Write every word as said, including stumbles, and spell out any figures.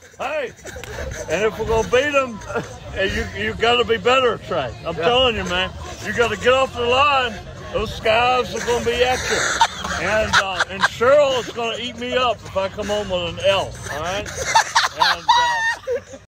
Hey, and if we're gonna beat them, you you got to be better, Trey. I'm yeah. telling you, man. You got to get off the line. Those skies are gonna be at you, and uh, and Cheryl is gonna eat me up if I come home with an L. All right, and. Uh,